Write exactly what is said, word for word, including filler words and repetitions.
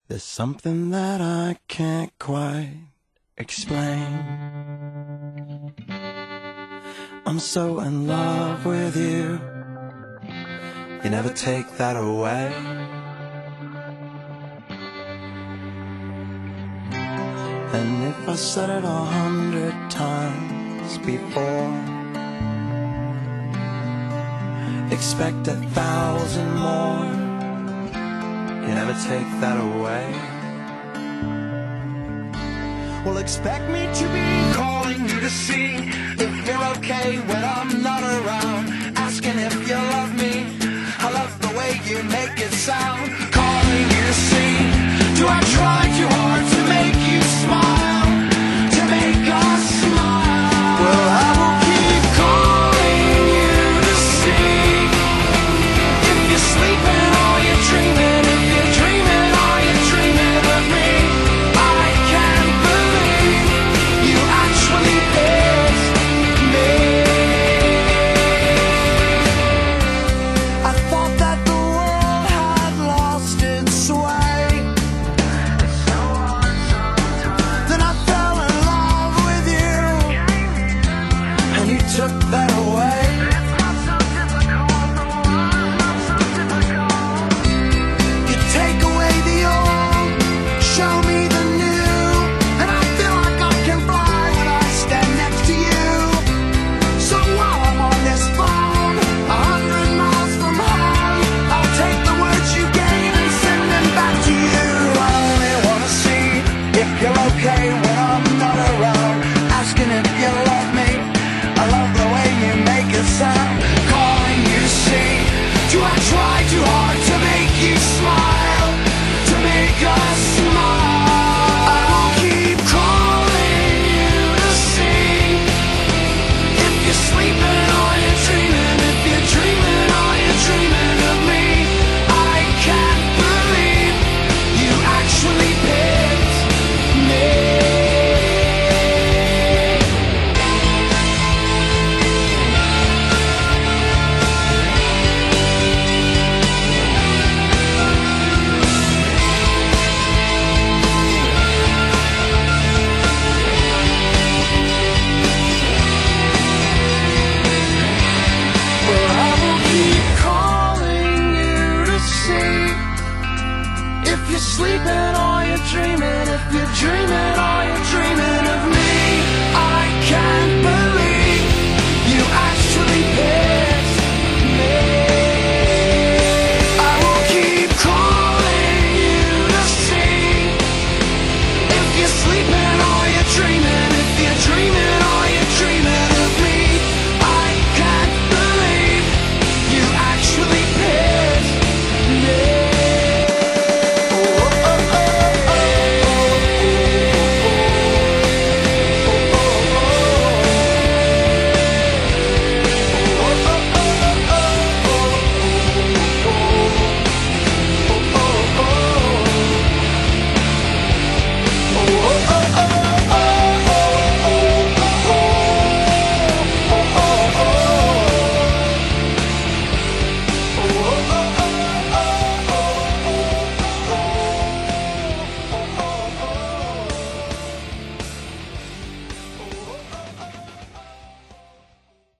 There's something that I can't quite explain. I'm so in love with you. You never take that away. And if I said it a hundred times before, expect a thousand more. You never take that away. Well, expect me to be calling you to see if you're okay when I'm not around, asking if you love me. I love the way you make it sound. Calling you to see, do I try too hard to make you smile, to make us smile? Well, I will keep calling you to see if you're sleeping or you're dreaming. If you're dreaming or you're dreaming of me, I can't believe you actually pissed me. I thought that the world had lost its way. Then I fell in love with you, and you took that away. You take away the old, show me the new, and I feel like I can fly when I stand next to you. So while I'm on this phone, a hundred miles from home, I'll take the words you gave and send them back to you. I only wanna see if you're okay when I'm not around, asking if you love me. I love the way you make it sound. Calling you to see, do I try too hard to make you smile, to make us smile? I will keep calling you to see if you're sleeping or you're dreaming. If you're dreaming or you're dreaming of me, I can't believe you actually picked me. Well, I will keep calling you to see if you're sleeping